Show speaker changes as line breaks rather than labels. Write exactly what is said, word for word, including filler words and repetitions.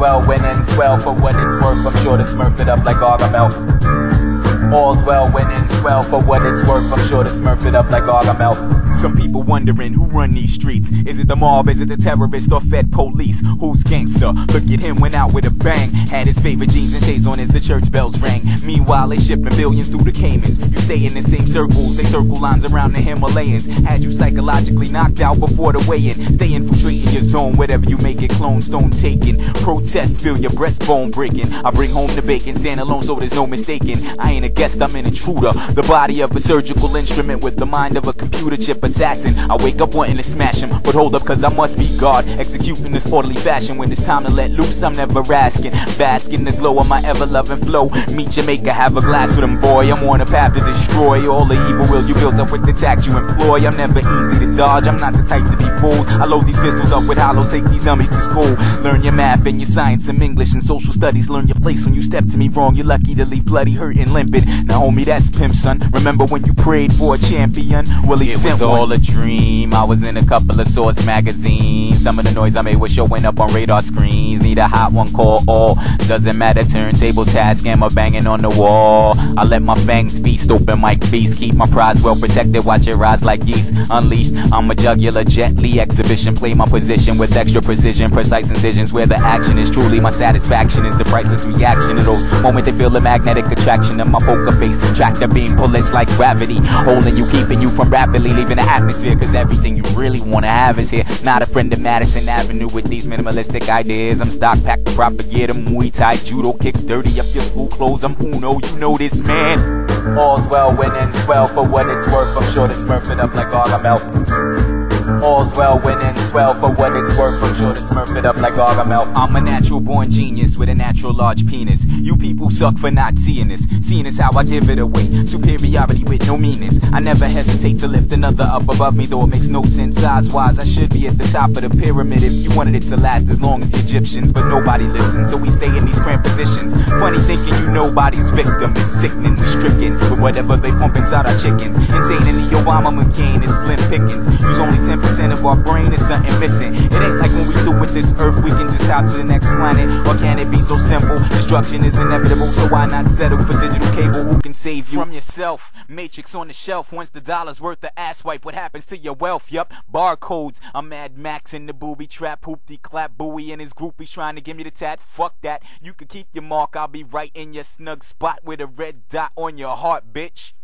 well when ends well, for what it's worth, I'm sure to smurf it up like Gargamel. All's well when ends well, for what it's worth, I'm sure to smurf it up like Gargamel. Some people wondering who run these streets. Is it the mob, is it the terrorist or Fed police? Who's gangster? Look at him, went out with a bang. Had his favorite jeans and shades on as the church bells rang. Meanwhile they shipping billions through the Caymans. You stay in the same circles, they circle lines around the Himalayas. Had you psychologically knocked out before the weigh-in. Stay infiltrating your zone, whatever you make it, clone stone taken. Protest, feel your breastbone breaking. I bring home the bacon, stand alone so there's no mistaking. I ain't a guest, I'm an intruder. The body of a surgical instrument with the mind of a computer chip assassin. I wake up wanting to smash him, but hold up cause I must be God. Executing this orderly fashion. When it's time to let loose, I'm never asking. Bask in the glow of my ever-loving flow. Meet Jamaica, have a glass with him, boy. I'm on a path to destroy all the evil will you built up with the tact you employ. I'm never easy to dodge, I'm not the type to be fooled. I load these pistols up with hollows, take these dummies to school. Learn your math and your science, some English and social studies. Learn your place when you step to me wrong. You're lucky to leave bloody, hurt and limpid. Now homie, that's pimp, son. Remember when you prayed for a champion? Well, he sent one. It was all a dream. I was in a couple of Source magazines. Some of the noise I made was showing up on radar screens. Need a hot one, call all. Doesn't matter, turntable task, hammer banging on the wall. I let my fangs feast, open mic feast. Keep my prize well protected, watch it rise like yeast. Unleashed, I'm a jugular, gently exhibition. Play my position with extra precision, precise incisions. Where the action is truly my satisfaction is the priceless reaction to those moments they feel the magnetic attraction of my poker face. Tractor beam, bullets like gravity, holding you, keeping you from rapidly leaving the atmosphere. Cause everything you really wanna have is here. Not a friend of Madison Avenue with these minimalistic ideas. I'm stock packed to propagate them. Muay Thai, judo kicks, dirty up your school clothes. I'm Uno, you know this, man. All's well when ends well, for what it's worth, I'm sure to smurf it up like Gargamel. All's well when ends well, for what it's worth, I'm sure to smurf it up like Gargamel. I'm a natural born genius with a natural large penis. You people suck for not seeing this. Seeing is how I give it away. Superiority with no meanness. I never hesitate to lift another up above me, though it makes no sense size-wise. I should be at the top of the pyramid if you wanted it to last as long as the Egyptians. But nobody listens, so we stay in these cramped positions. Funny thinking you nobody's victim is sickening. We stricken with whatever they pump inside our chickens. Insane in the Obama McCain is slim pickings. Use only ten percent of our brain, is something missing. It ain't like when we through with this earth, we can just hop to the next planet. Or can it be so simple? Destruction is inevitable, so why not settle for digital cable? Who can save you from yourself? Matrix on the shelf. Once the dollar's worth the ass wipe, what happens to your wealth? Yup, barcodes. I'm Mad Max in the booby trap. Hoopty clap, Bowie and his groupies trying to give me the tat. Fuck that. You can keep your mark, I'll be right in your snug spot with a red dot on your heart, bitch.